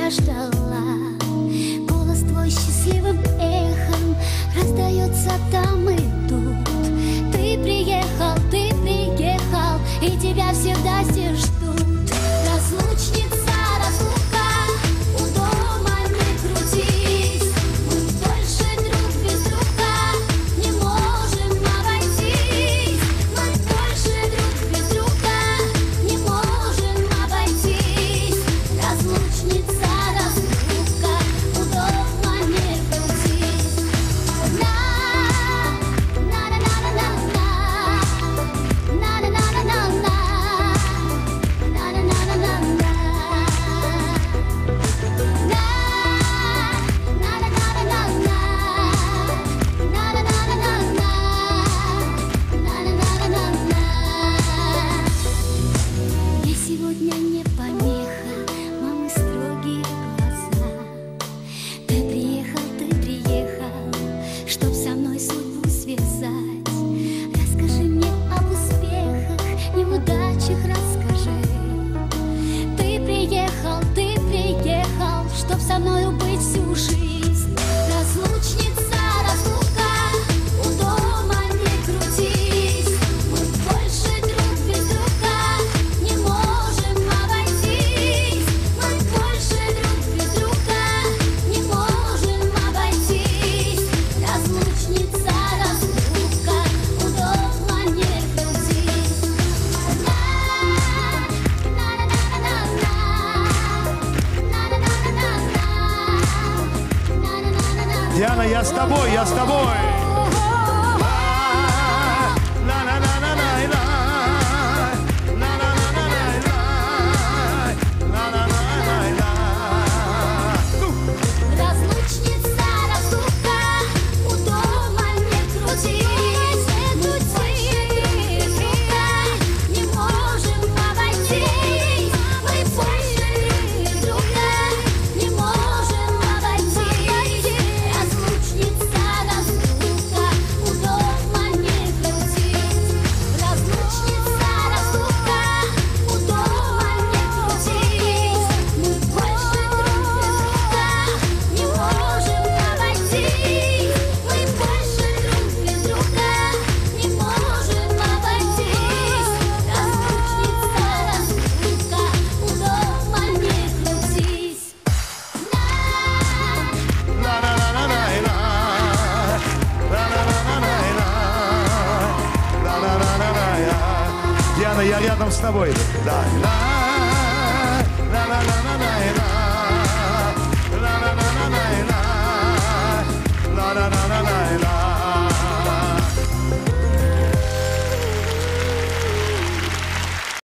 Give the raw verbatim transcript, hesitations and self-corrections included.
я ждала. Голос твой счастливым эхом раздается там и тут. Ты приехал, ты приехал, и тебя всегда все ждут. Разлучница, разлука, у дома не крутись. Мы больше друг без друга не можем обойтись. Мы больше друг без друга не можем обойтись. Разлучница, разлука, у дома не крутись. На, на на на на на на на на на на на сегодня не помеха, мамы строгие глаза. Ты приехал, ты приехал, чтоб со мной судьбу связать. Расскажи мне об успехах, неудачах расскажи. Ты приехал, ты приехал, чтоб со мною быть всю жизнь. Разлучница, разлука, у дома не крутись. Мы больше друг без друга не можем обойтись. Мы больше друг без друга не можем обойтись. Разлучница, разлука, у дома не крутись. Диана, я с тобой, я с тобой. Разлучница, разлука, у дома не крутись. Мы больше друг без друга не можем обойтись. Мы больше друг без друга не можем обойтись. Разлучница, разлука, у дома не крутись. Разлучница, разлука, у дома не крутись. Мы больше друг без друга не можем обойтись. Мы больше друг без друга не можем обойтись. Разлучница, разлука, у дома не крутись. Диана, я рядом с тобой. Да.